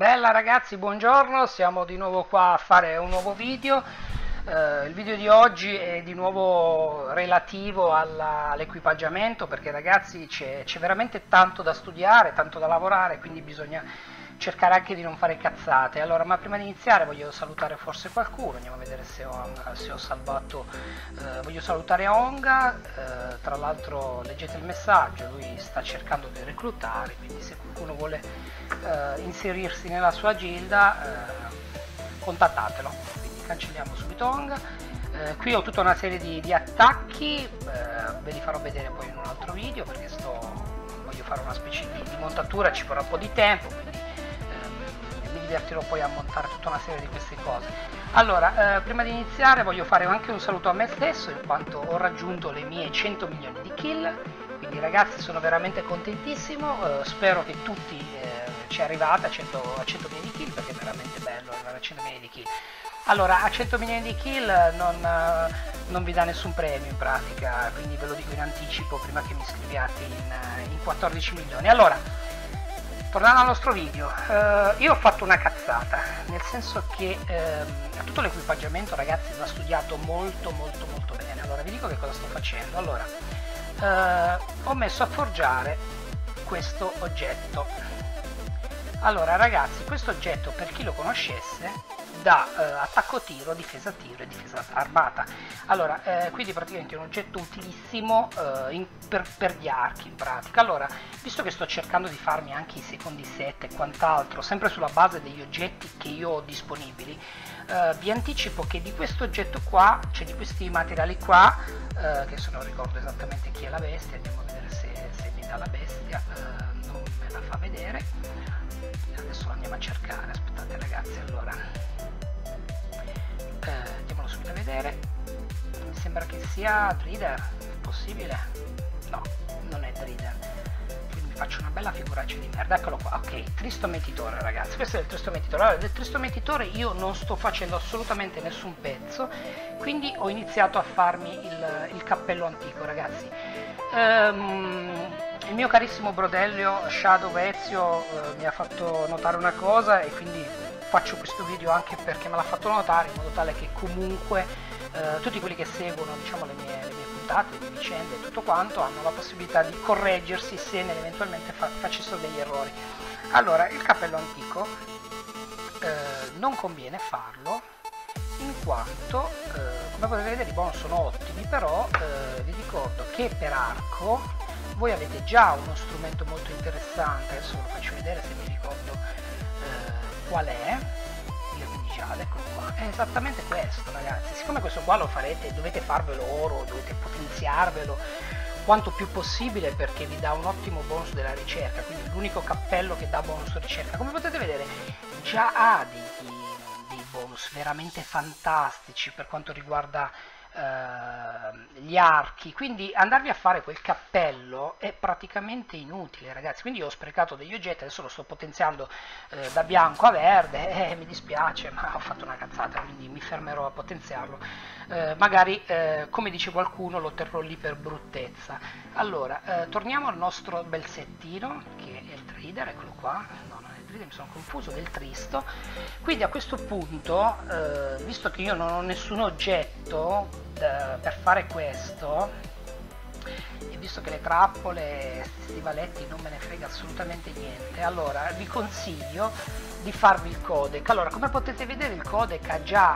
Bella ragazzi, buongiorno, siamo di nuovo qua a fare un nuovo video. Il video di oggi è di nuovo relativo all'equipaggiamento perché ragazzi c'è veramente tanto da studiare, tanto da lavorare, quindi bisogna cercare anche di non fare cazzate. Allora, ma prima di iniziare voglio salutare forse qualcuno, andiamo a vedere se ho salvato. Voglio salutare Onga, tra l'altro leggete il messaggio, lui sta cercando di reclutare, quindi se qualcuno vuole inserirsi nella sua gilda, contattatelo. Quindi cancelliamo subito Onga. Qui ho tutta una serie di attacchi, ve li farò vedere poi in un altro video perché voglio fare una specie di montatura, ci vorrà un po' di tempo, quindi mi divertirò poi a montare tutta una serie di queste cose. Allora, prima di iniziare voglio fare anche un saluto a me stesso in quanto ho raggiunto le mie 100 milioni di kill, quindi ragazzi sono veramente contentissimo, spero che tutti ci arrivate a 100 milioni di kill perché è veramente bello arrivare a 100 milioni di kill. Allora, a 100 milioni di kill non vi dà nessun premio in pratica, quindi ve lo dico in anticipo prima che mi iscriviate in 14 milioni. Allora, tornando al nostro video, io ho fatto una cazzata, nel senso che tutto l'equipaggiamento ragazzi va studiato molto bene. Allora, vi dico che cosa sto facendo. Allora, ho messo a forgiare questo oggetto. Allora ragazzi, questo oggetto, per chi lo conoscesse, da attacco tiro, difesa e difesa armata. Allora, quindi praticamente è un oggetto utilissimo per gli archi in pratica. Allora, visto che sto cercando di farmi anche i secondi set e quant'altro, sempre sulla base degli oggetti che io ho disponibili, vi anticipo che di questo oggetto qua, cioè di questi materiali qua, che adesso non ricordo esattamente chi è la bestia, andiamo a vedere se mi dà la bestia, non me la fa vedere, adesso la andiamo a cercare, aspettate ragazzi, allora andiamolo subito a vedere. Mi sembra che sia Drider, è possibile? No, non è Drider, quindi mi faccio una bella figuraccia di merda. Eccolo qua, ok, Tristo Metitore ragazzi, questo è il Tristo Metitore. Allora, del Tristo Metitore io non sto facendo assolutamente nessun pezzo, quindi ho iniziato a farmi il cappello antico ragazzi. Il mio carissimo brodello Shadow Ezio mi ha fatto notare una cosa e quindi faccio questo video anche perché me l'ha fatto notare, in modo tale che comunque tutti quelli che seguono, diciamo, le mie puntate, le mie vicende e tutto quanto hanno la possibilità di correggersi se eventualmente facessero degli errori. Allora, il cappello antico non conviene farlo in quanto come potete vedere i bonus sono ottimi, però vi ricordo che per arco voi avete già uno strumento molto interessante, adesso ve lo faccio vedere se mi ricordo qual è, il Minigiale, eccolo qua, è esattamente questo ragazzi. Siccome questo qua lo farete, dovete farvelo oro, dovete potenziarvelo quanto più possibile perché vi dà un ottimo bonus della ricerca, quindi l'unico cappello che dà bonus ricerca, come potete vedere già ha dei bonus veramente fantastici per quanto riguarda gli archi, quindi andarvi a fare quel cappello è praticamente inutile ragazzi. Quindi io ho sprecato degli oggetti, adesso lo sto potenziando da bianco a verde mi dispiace ma ho fatto una cazzata, quindi mi fermerò a potenziarlo, magari come dice qualcuno lo terrò lì per bruttezza. Allora, torniamo al nostro bel settino che è il trader, eccolo qua, no, mi sono confuso, del Tristo. Quindi a questo punto, visto che io non ho nessun oggetto per fare questo, e visto che le trappole, stivaletti non me ne frega assolutamente niente, allora vi consiglio di farvi il codec. Allora, come potete vedere il codec ha già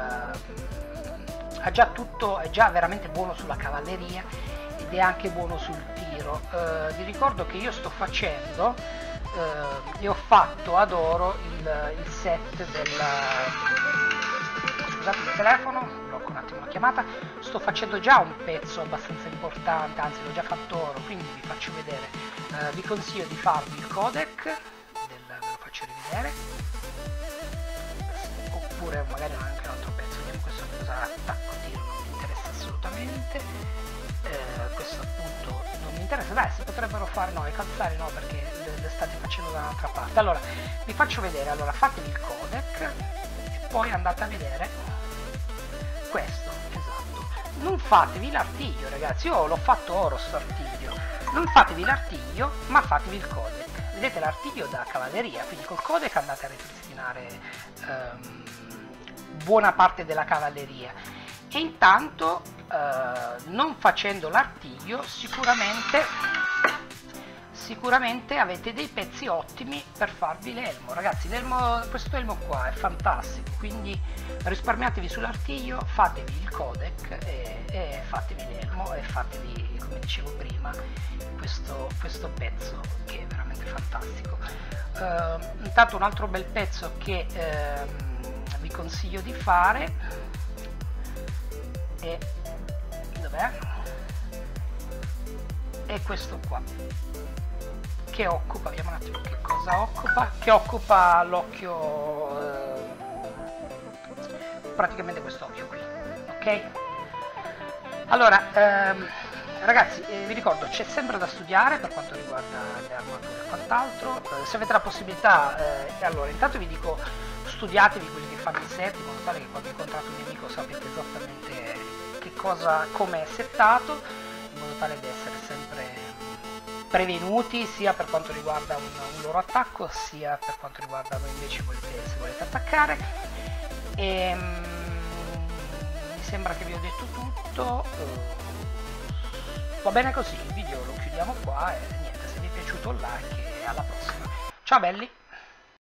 tutto, è già veramente buono sulla cavalleria ed è anche buono sul tiro. Vi ricordo che io sto facendo e ho fatto ad oro il set del, scusate il telefono, blocco un attimo la chiamata, sto facendo già un pezzo abbastanza importante, anzi l'ho già fatto oro, quindi vi faccio vedere, vi consiglio di farvi il codec ve lo faccio rivedere, oppure magari anche un altro pezzo, vediamo questo cosa attacco tiro, non mi interessa assolutamente, questo appunto non mi interessa, dai, si potrebbero fare, no, i calzari no, perché le state facendo da un'altra parte. Allora, vi faccio vedere, allora fatevi il codec e poi andate a vedere questo, esatto. Non fatevi l'artiglio ragazzi, io l'ho fatto oro sto artiglio, non fatevi l'artiglio ma fatevi il codec. vedete l'artiglio da cavalleria, quindi col codec andate a ripristinare buona parte della cavalleria, e intanto non facendo l'artiglio sicuramente avete dei pezzi ottimi per farvi l'elmo. Ragazzi, questo elmo qua è fantastico, quindi risparmiatevi sull'artiglio, fatevi il codec e fatevi l'elmo e fatevi, come dicevo prima, questo pezzo che è veramente fantastico. Intanto un altro bel pezzo che vi consiglio di fare è, dov'è? È questo qua, che occupa, vediamo un attimo che cosa occupa, che occupa l'occhio, praticamente quest'occhio qui, ok? Allora, ragazzi, vi ricordo, c'è sempre da studiare per quanto riguarda le armature e quant'altro. Se avete la possibilità, allora intanto vi dico, studiatevi quelli che fanno il set, in modo tale che quando incontrate un nemico sapete esattamente che cosa, come è settato, in modo tale da essere sempre prevenuti sia per quanto riguarda un loro attacco, sia per quanto riguarda voi invece se volete attaccare. Mi sembra che vi ho detto tutto. Va bene così, il video lo chiudiamo qua e niente, se vi è piaciuto un like e alla prossima. Ciao belli!